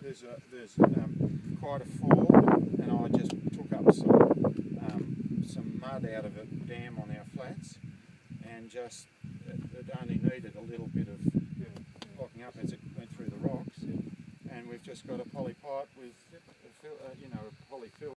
there's quite a fall, and I just took up some mud out of a dam on our flats, and just it only needed a little bit of blocking up as it went through the rocks, and we've just got a poly pipe with a poly fill.